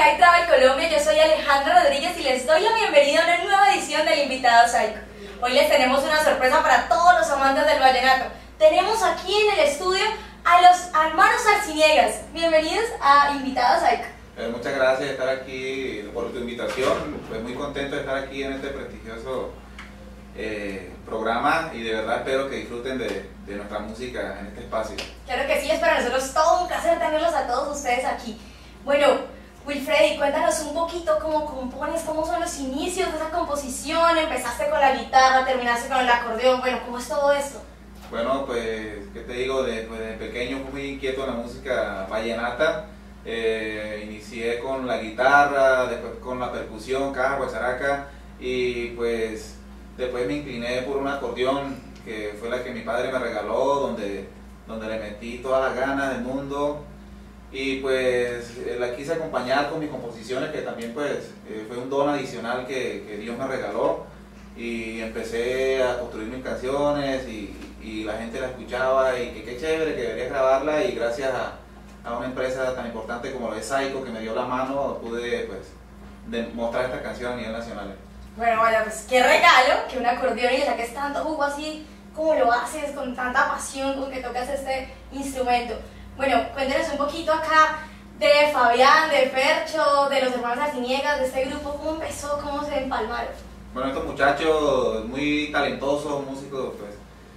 High Travel Colombia, yo soy Alejandra Rodríguez y les doy la bienvenida a una nueva edición del Invitado Psycho. Hoy les tenemos una sorpresa para todos los amantes del vallenato. Tenemos aquí en el estudio a los hermanos Arciniegas. Bienvenidos a Invitado Psycho. Muchas gracias de estar aquí por tu invitación. Pues muy contento de estar aquí en este prestigioso programa y de verdad espero que disfruten de nuestra música en este espacio. Claro que sí, es para nosotros todo un placer tenerlos a todos ustedes aquí. Bueno, Wilfredi, cuéntanos un poquito cómo compones, cómo son los inicios de esa composición. Empezaste con la guitarra, terminaste con el acordeón, bueno, ¿cómo es todo esto? Bueno, pues, ¿qué te digo? Desde pequeño fui muy inquieto en la música vallenata. Inicié con la guitarra, después con la percusión, caja, guacharaca, y pues después me incliné por un acordeón que fue la que mi padre me regaló, donde le metí todas las ganas del mundo y pues la quise acompañar con mis composiciones, que también pues fue un don adicional que Dios me regaló, y empecé a construir mis canciones y la gente la escuchaba y que qué chévere, que debería grabarla, y gracias a una empresa tan importante como la de Psycho que me dio la mano, pude pues demostrar esta canción a nivel nacional. Bueno, vaya, pues qué regalo que un acordeón y le saques tanto jugo así como lo haces, con tanta pasión con que tocas este instrumento. Bueno, cuéntenos un poquito acá de Fabián, de Fercho, de los hermanos Arciniegas, de este grupo, ¿cómo empezó, cómo se empalmaron? Bueno, estos muchachos muy talentosos, músicos, pues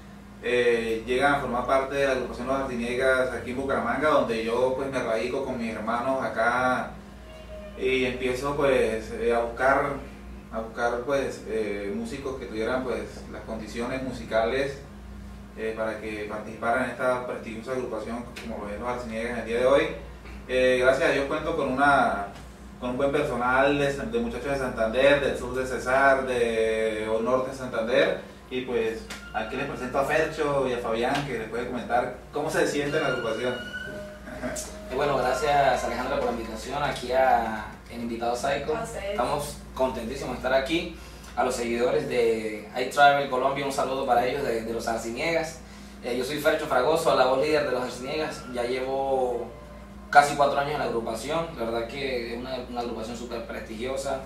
llegan a formar parte de la agrupación Los Arciniegas aquí en Bucaramanga, donde yo pues me radico con mis hermanos acá y empiezo pues a buscar pues músicos que tuvieran pues las condiciones musicales para que participaran en esta prestigiosa agrupación como lo es Los Arciniegas en el día de hoy. Gracias a Dios cuento con un buen personal de muchachos de Santander, del sur de Cesar, del norte de Santander, y pues aquí les presento a Fercho y a Fabián, que les puede comentar cómo se siente en la agrupación. Bueno, gracias Alejandra por la invitación aquí en Invitado Psycho. Estamos contentísimos de estar aquí. A los seguidores de High Travel Colombia, un saludo para ellos de los Arciniegas. Yo soy Fercho Fragoso, la voz líder de los Arciniegas. Ya llevo casi 4 años en la agrupación. La verdad que es una agrupación súper prestigiosa,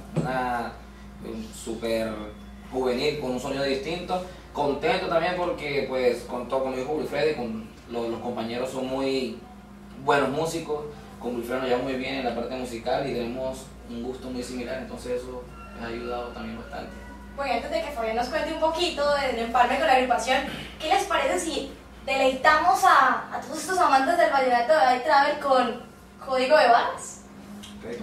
súper juvenil, con un sonido distinto. Contento también porque pues contó con mi hijo Wilfredi, con los compañeros son muy buenos músicos. Con Wilfredo nos llevamos muy bien en la parte musical y tenemos un gusto muy similar, entonces eso me ha ayudado también bastante. Bueno, antes de que Fabián nos cuente un poquito del empalme con la agrupación, ¿qué les parece si deleitamos a todos estos amantes del vallenato de High Travel con Código de Barras? Okay,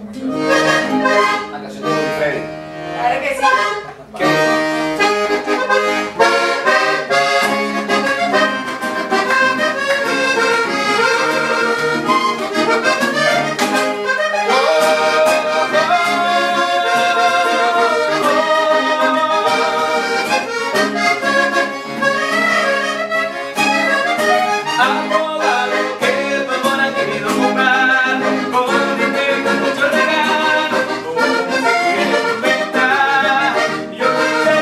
La canción de Wilfredi. Claro que sí. Yo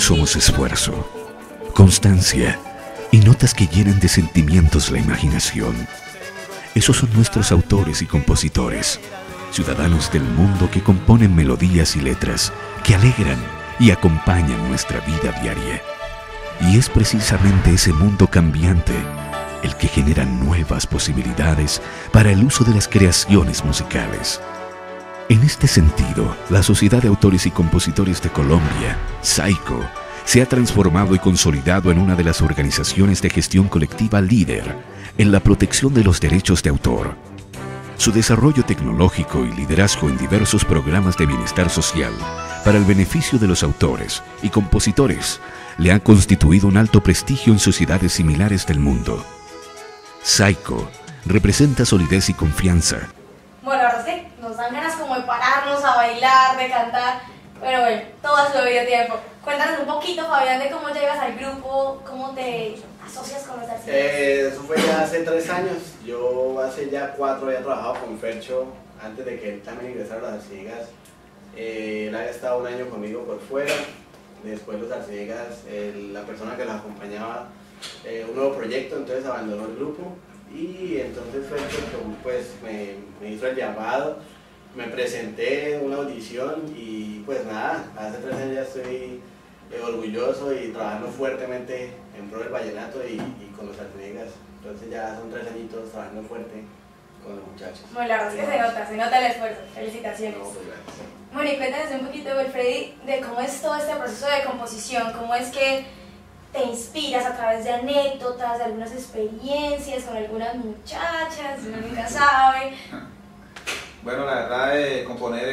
somos esfuerzo, constancia y notas que llenan de sentimientos la imaginación. Esos son nuestros autores y compositores, ciudadanos del mundo que componen melodías y letras que alegran y acompañan nuestra vida diaria. Y es precisamente ese mundo cambiante el que genera nuevas posibilidades para el uso de las creaciones musicales. En este sentido, la Sociedad de Autores y Compositores de Colombia, SAICO, se ha transformado y consolidado en una de las organizaciones de gestión colectiva líder en la protección de los derechos de autor. Su desarrollo tecnológico y liderazgo en diversos programas de bienestar social para el beneficio de los autores y compositores le han constituido un alto prestigio en sociedades similares del mundo. SAICO representa solidez y confianza. Bueno, ahora sí, nos dan ganas como de pararnos a bailar, de cantar, pero bueno, todo a su debido tiempo. Cuéntanos un poquito, Fabián, de cómo llegas al grupo, cómo te asocias con los artistas. Eso fue ya hace 3 años. Yo hace ya 4 había trabajado con Fercho antes de que él también ingresara a las Arciegas. Él había estado 1 año conmigo por fuera. Después los Arciegas, la persona que los acompañaba, un nuevo proyecto, entonces abandonó el grupo. Y entonces Fercho pues, me hizo el llamado, me presenté en una audición y pues nada, hace 3 años ya estoy orgulloso y trabajando fuertemente en pro del vallenato y con los Arciegas. Entonces ya son 3 añitos trabajando fuerte con los muchachos. Bueno, la verdad es que se nota el esfuerzo. Felicitaciones. No, pues gracias. Bueno, y cuéntanos un poquito, Wilfredi, de cómo es todo este proceso de composición, cómo es que te inspiras a través de anécdotas, de algunas experiencias con algunas muchachas, uno nunca sabe. Bueno, la verdad, componer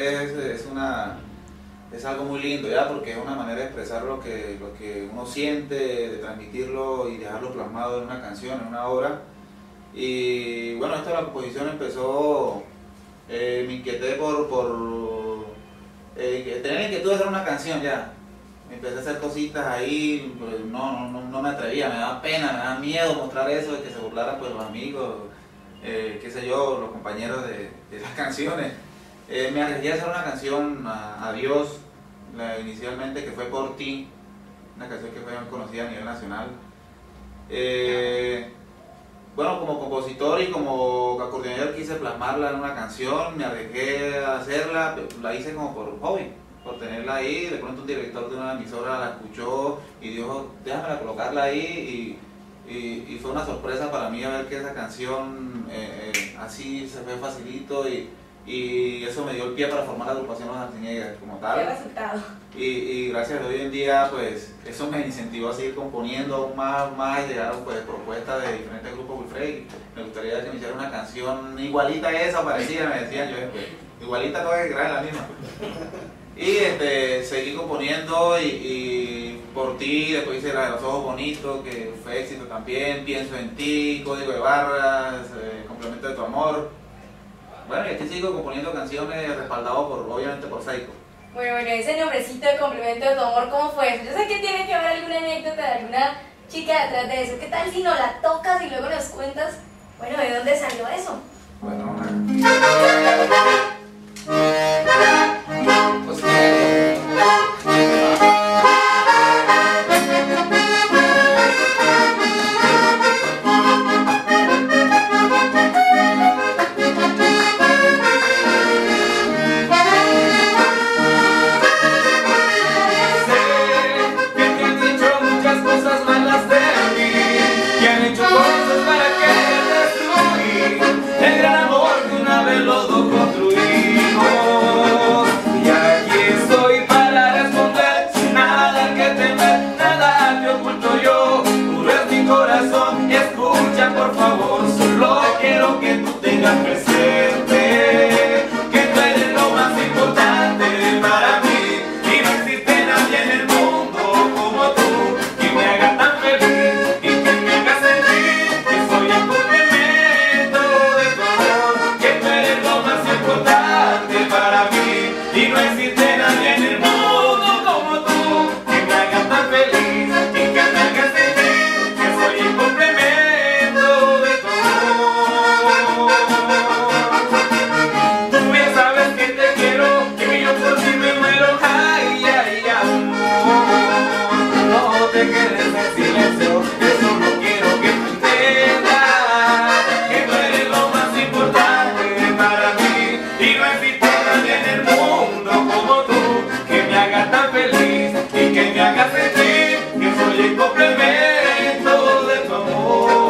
es algo muy lindo, ¿ya? Porque es una manera de expresar lo que uno siente, de transmitirlo y dejarlo plasmado en una canción, en una obra. Y bueno, esto de la composición empezó, me inquieté por tener inquietud de hacer una canción ya. Empecé a hacer cositas ahí, pues no me atrevía, me daba pena, me daba miedo mostrar eso, de que se burlaran pues los amigos, qué sé yo, los compañeros de las canciones. Me arriesgué a hacer una canción a Dios, inicialmente, que fue Por Ti, una canción que fue conocida a nivel nacional. Bueno, como compositor y como acordeonero quise plasmarla en una canción, me arriesgué a hacerla, la hice como por hobby, por tenerla ahí. De pronto un director de una emisora la escuchó y dijo, déjame colocarla ahí, y fue una sorpresa para mí ver que esa canción así se fue facilito y eso me dio el pie para formar la agrupación Los Arciegas como tal. ¿Qué resultado? Y gracias a Dios hoy en día pues eso me incentivó a seguir componiendo aún más, llegaron pues propuestas de diferentes grupos. Wilfredi, me gustaría que me hiciera una canción igualita a esa, parecida, me decían yo, pues, igualita no es que grave la misma. Y seguí componiendo y Por Ti, después hice la de Los Ojos Bonitos, que fue éxito también, Pienso en Ti, Código de Barras, Complemento de tu Amor. Bueno, y aquí sigo componiendo canciones respaldado obviamente por SAICO. Bueno, ese nombrecito de Complemento de tu Amor, ¿cómo fue eso? Yo sé que tiene que haber alguna anécdota de alguna chica detrás de eso. ¿Qué tal si no la tocas y luego nos cuentas, bueno, de dónde salió eso? Bueno, Pues, El gran amor que una vez los dos construimos. haga tan feliz y que me haga sentir que soy el complemento de tu amor.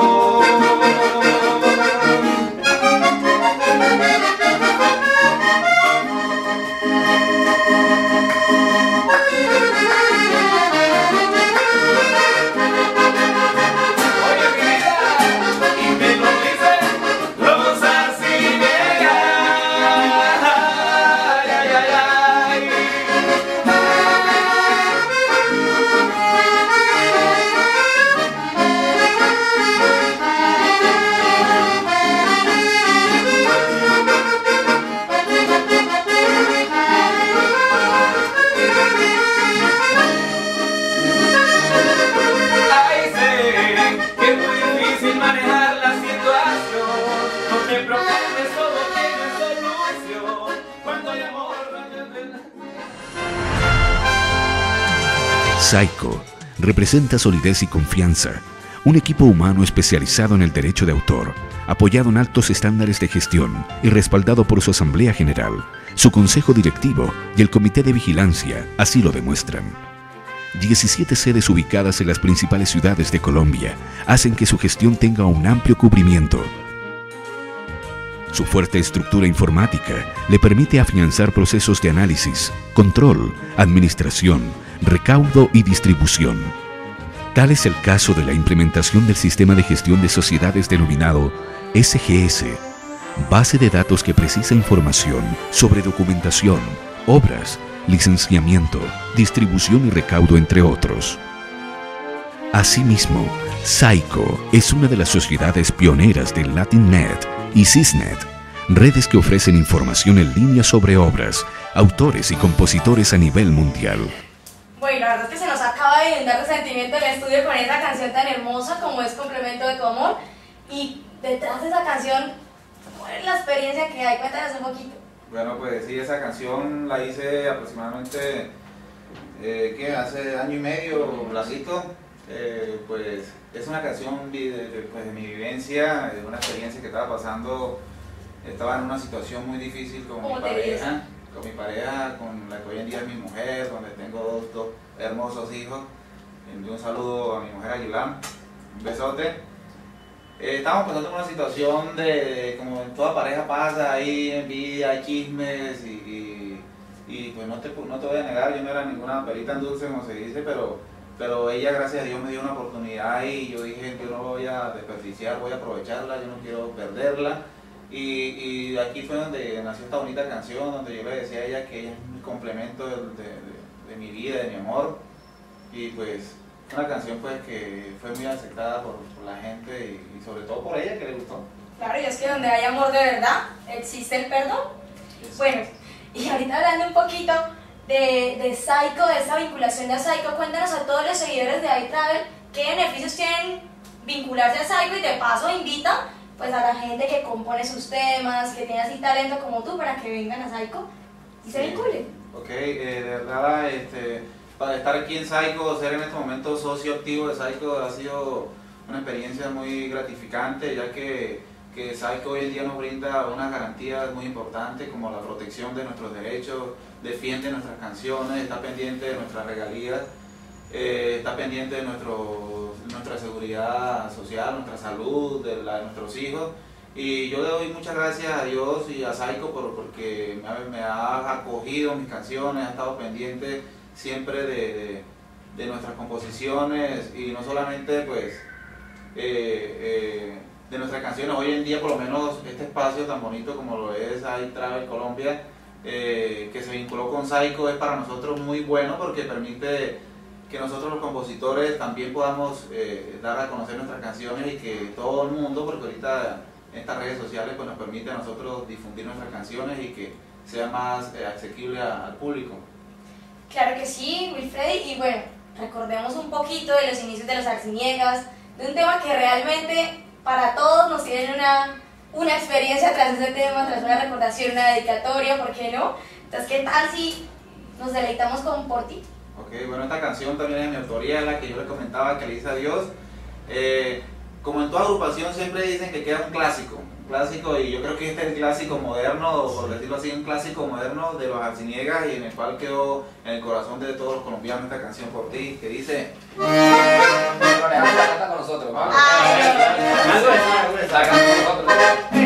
Saiko representa solidez y confianza, un equipo humano especializado en el derecho de autor, apoyado en altos estándares de gestión y respaldado por su Asamblea General, su Consejo Directivo y el Comité de Vigilancia así lo demuestran. 17 sedes ubicadas en las principales ciudades de Colombia hacen que su gestión tenga un amplio cubrimiento. Su fuerte estructura informática le permite afianzar procesos de análisis, control, administración, recaudo y distribución. Tal es el caso de la implementación del Sistema de Gestión de Sociedades denominado SGS, base de datos que precisa información sobre documentación, obras, licenciamiento, distribución y recaudo, entre otros. Asimismo, Saiko es una de las sociedades pioneras de LatinNet y Sysnet, redes que ofrecen información en línea sobre obras, autores y compositores a nivel mundial. Bueno, la verdad es que se nos acaba de inundar de sentimiento el estudio con esa canción tan hermosa como es Complemento de tu Amor. Y detrás de esa canción, ¿cuál es la experiencia que hay? Cuéntanos un poquito. Bueno, pues sí, esa canción la hice aproximadamente, hace año y medio, Blasito. Pues es una canción de mi vivencia, de una experiencia que estaba pasando. Estaba en una situación muy difícil con mi pareja, con la que hoy en día es mi mujer, donde tengo dos hermosos hijos. Envío un saludo a mi mujer Aguilar, un besote. Estamos pasando por una situación de, como en toda pareja pasa, hay envidia, hay chismes y pues no te voy a negar, yo no era ninguna perita en dulce, como se dice, pero ella, gracias a Dios, me dio una oportunidad y yo dije, yo no voy a desperdiciar, voy a aprovecharla, yo no quiero perderla. Y aquí fue donde nació esta bonita canción, donde yo le decía a ella que ella es mi complemento de mi vida, de mi amor. Y pues una canción pues que fue muy aceptada por la gente y sobre todo por ella, que le gustó. Claro, y es que donde hay amor de verdad, existe el perdón. Bueno, y ahorita hablando un poquito de Saiko, de esta vinculación de Saiko, cuéntanos a todos los seguidores de iTravel qué beneficios tienen vincularse a Saiko y de paso invita pues a la gente que compone sus temas, que tiene así talento como tú, para que vengan a Saiko y se vinculen. Ok, de verdad, para estar aquí en Saiko, ser en este momento socio activo de Saiko ha sido una experiencia muy gratificante, ya que Saiko hoy en día nos brinda unas garantías muy importantes como la protección de nuestros derechos, defiende nuestras canciones, está pendiente de nuestras regalías, está pendiente de nuestra seguridad social, nuestra salud, de la de nuestros hijos. Y yo le doy muchas gracias a Dios y a Saiko porque me ha acogido mis canciones, ha estado pendiente siempre de nuestras composiciones y no solamente pues de nuestras canciones. Hoy en día por lo menos este espacio tan bonito como lo es iTravel Colombia, que se vinculó con Saiko, es para nosotros muy bueno porque permite que nosotros los compositores también podamos dar a conocer nuestras canciones y que todo el mundo, porque ahorita estas redes sociales pues nos permite a nosotros difundir nuestras canciones y que sea más asequible al público. Claro que sí, Wilfredi, y bueno, recordemos un poquito de los inicios de los Arciniegas, de un tema que realmente para todos nos tiene una experiencia tras ese tema, tras una recordación, una dedicatoria, ¿por qué no? Entonces, ¿qué tal si nos deleitamos con Por Ti? Ok, bueno, esta canción también es mi autoría, es la que yo le comentaba que le hice a Dios. como en toda agrupación siempre dicen que queda un clásico, y yo creo que este es el clásico moderno, por decirlo así, un clásico moderno de los Arciniegas, y en el cual quedó en el corazón de todos los colombianos esta canción por ti, que dice... Pero Alejandro la canta con nosotros, ¿vale? La canta con nosotros.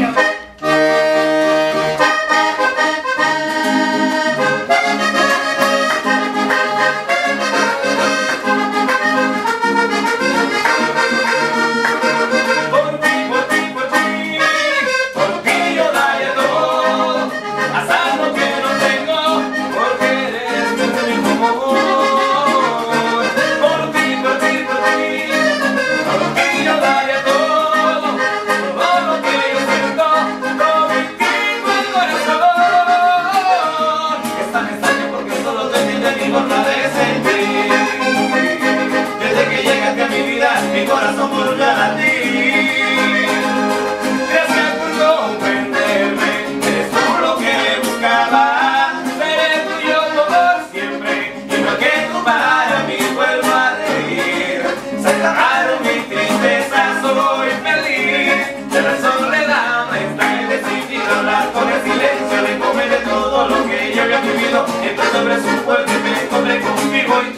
Sobre su cuerpo me encontré conmigo y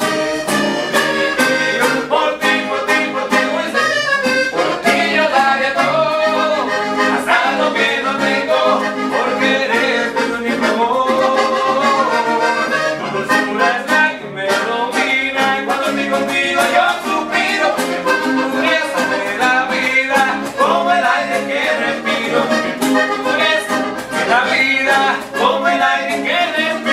por ti, yo daría todo, hasta lo que no tengo, porque eres mi único amor. Tu dulzura es la que me domina, y cuando estoy contigo yo suspiro, tu pureza de la vida, como el aire que respiro, tu pureza de la vida, como el aire que respiro.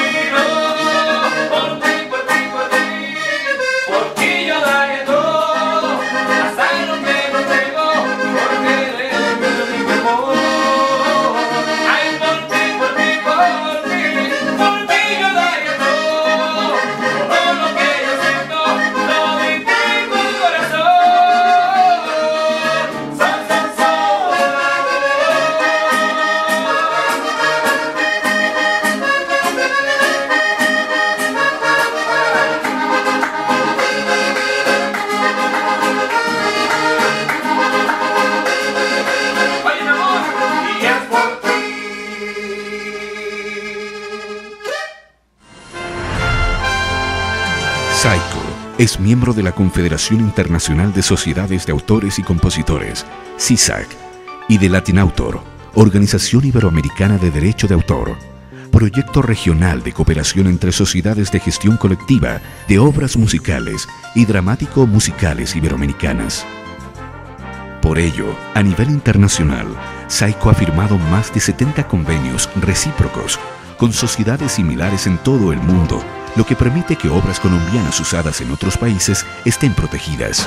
Es miembro de la Confederación Internacional de Sociedades de Autores y Compositores, CISAC, y de Latinautor, Organización Iberoamericana de Derecho de Autor, proyecto regional de cooperación entre sociedades de gestión colectiva de obras musicales y dramático-musicales iberoamericanas. Por ello, a nivel internacional, SAICO ha firmado más de 70 convenios recíprocos con sociedades similares en todo el mundo, lo que permite que obras colombianas usadas en otros países estén protegidas.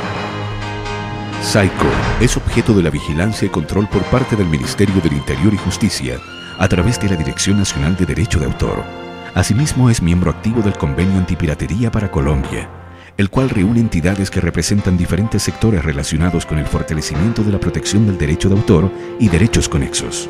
SAICO es objeto de la vigilancia y control por parte del Ministerio del Interior y Justicia a través de la Dirección Nacional de Derecho de Autor. Asimismo, es miembro activo del Convenio Antipiratería para Colombia, el cual reúne entidades que representan diferentes sectores relacionados con el fortalecimiento de la protección del derecho de autor y derechos conexos.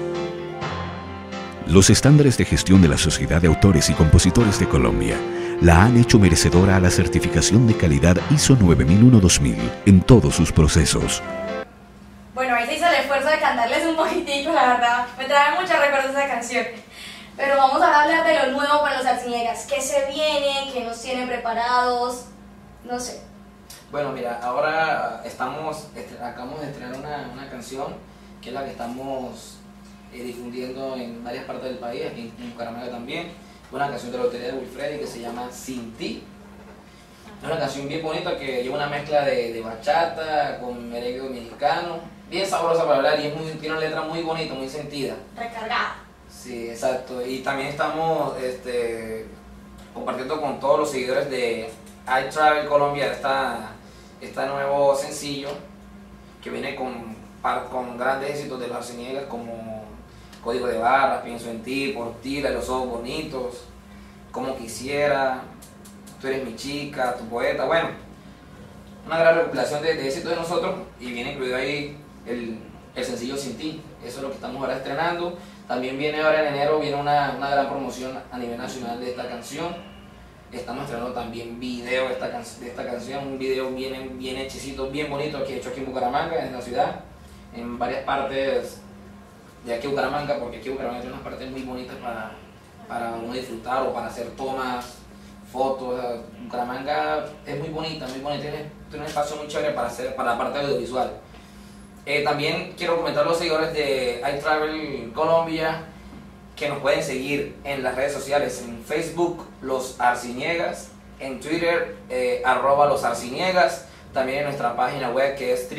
Los estándares de gestión de la Sociedad de Autores y Compositores de Colombia la han hecho merecedora a la certificación de calidad ISO 9001-2000 en todos sus procesos. Bueno, ahí se hizo el esfuerzo de cantarles un poquitico, la verdad. Me trae muchos recuerdos esa canción. Pero vamos a hablar de lo nuevo para los Arciniegas. ¿Qué se viene? ¿Qué nos tienen preparados? No sé. Bueno, mira, ahora acabamos de estrenar una canción que es la que estamos difundiendo en varias partes del país, aquí en Bucaramanga también. Una canción de la autoría de Wilfredi que se llama Sin Ti. Es una canción bien bonita que lleva una mezcla de bachata con merengue dominicano, bien sabrosa para hablar y tiene una letra muy bonita, muy sentida. Recargada. Sí, exacto. Y también estamos compartiendo con todos los seguidores de iTravel Colombia este nuevo sencillo que viene con grandes éxitos de los Arciniegas como Código de Barras, Pienso en Ti, Por Ti, La de los Ojos Bonitos, Como Quisiera, Tú Eres Mi Chica, Tu Poeta. Bueno, una gran recopilación de éxitos de nosotros y viene incluido ahí el sencillo Sin Ti. Eso es lo que estamos ahora estrenando. También viene ahora en enero, viene una gran promoción a nivel nacional de esta canción. Estamos estrenando también video de esta canción, un video bien hechicito, bien bonito, que he hecho aquí en Bucaramanga, en la ciudad, en varias partes de aquí Bucaramanga, porque aquí Bucaramanga tiene unas partes muy bonitas para uno disfrutar o para hacer tomas, fotos. Bucaramanga es muy bonita, tiene un espacio muy chévere para la parte audiovisual. También quiero comentar a los seguidores de iTravel Colombia que nos pueden seguir en las redes sociales, en Facebook, Los Arciniegas, en Twitter, @losarciniegas, también en nuestra página web que es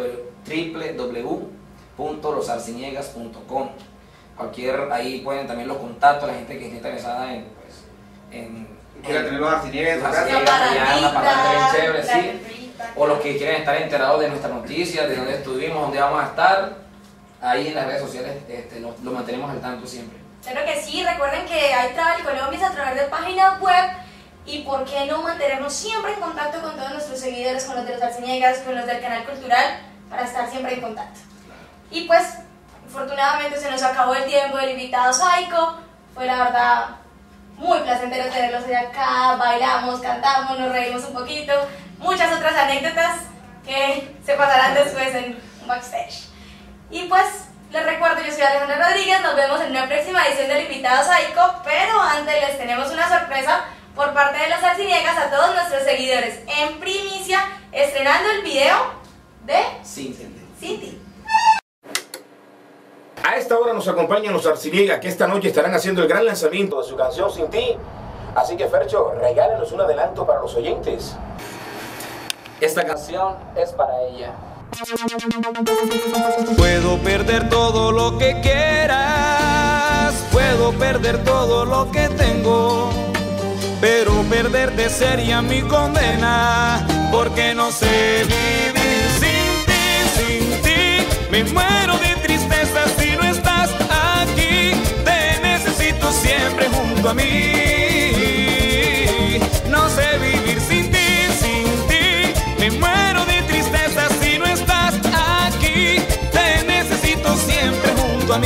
www.losarciniegas.com. Ahí pueden también los contactos, la gente que esté interesada en quieren tener los arciniegas en su casa. Una parranda bien chévere, sí. O los que quieren estar enterados de nuestras noticias, de dónde estuvimos, dónde vamos a estar, ahí en las redes sociales lo mantenemos al tanto siempre. Claro que sí, recuerden que iTravel Colombia es a través de página web, y por qué no mantenernos siempre en contacto con todos nuestros seguidores, con los de los Arciniegas, con los del canal cultural, para estar siempre en contacto. Y pues, afortunadamente se nos acabó el tiempo del invitado Psycho, fue la verdad muy placentero tenerlos hoy acá, bailamos, cantamos, nos reímos un poquito, muchas otras anécdotas que se pasarán después en un backstage. Y pues, les recuerdo, yo soy Alejandra Rodríguez, nos vemos en una próxima edición del invitado Psycho, pero antes les tenemos una sorpresa por parte de los Arciniegas a todos nuestros seguidores, en primicia, estrenando el video de Sin Ti. A esta hora nos acompañan los Arciniegas, que esta noche estarán haciendo el gran lanzamiento de su canción Sin Ti. Así que, Fercho, regálenos un adelanto para los oyentes. Esta canción es para ella. Puedo perder todo lo que quieras, puedo perder todo lo que tengo, pero perderte sería mi condena, porque no sé vivir sin ti. Me muero de tristeza si no estás aquí, te necesito siempre junto a mí. No sé vivir sin ti, me muero de tristeza si no estás aquí, te necesito siempre junto a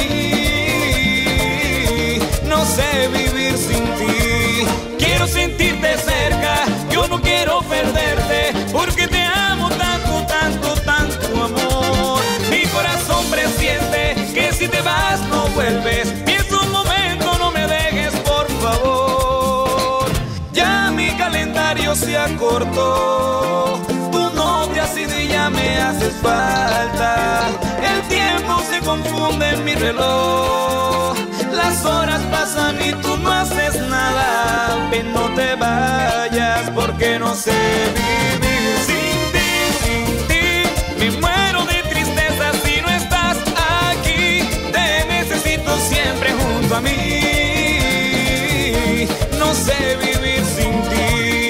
mí. No sé vivir sin ti, quiero sentirte cerca, yo no quiero perderte, porque te amo tanto, tanto, tanto amor. Mi corazón presiente que si te vas no vuelves, pienso un momento, no me dejes por favor. Ya mi calendario se acortó, tú no te has ido y ya me haces falta. El tiempo se confunde en mi reloj, las horas pasan y tú no haces nada. Ven, no te vayas, porque no sé vivir sin ti. Me muero de tristeza si no estás aquí, te necesito siempre junto a mí. No sé vivir sin ti.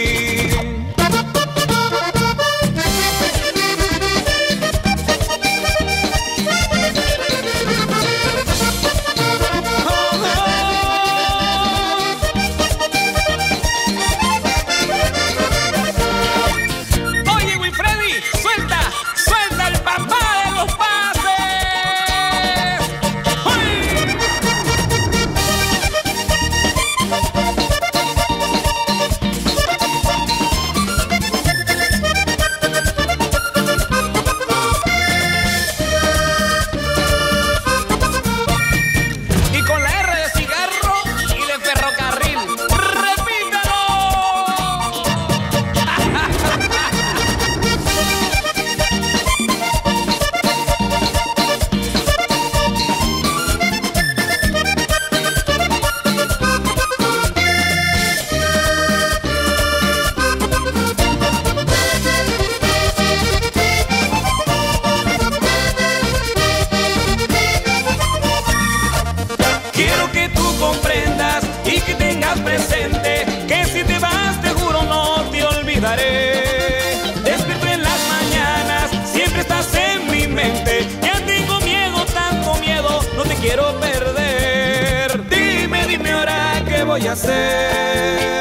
Despierto en las mañanas, siempre estás en mi mente. Ya tengo miedo, tanto miedo, no te quiero perder. Dime ahora qué voy a hacer.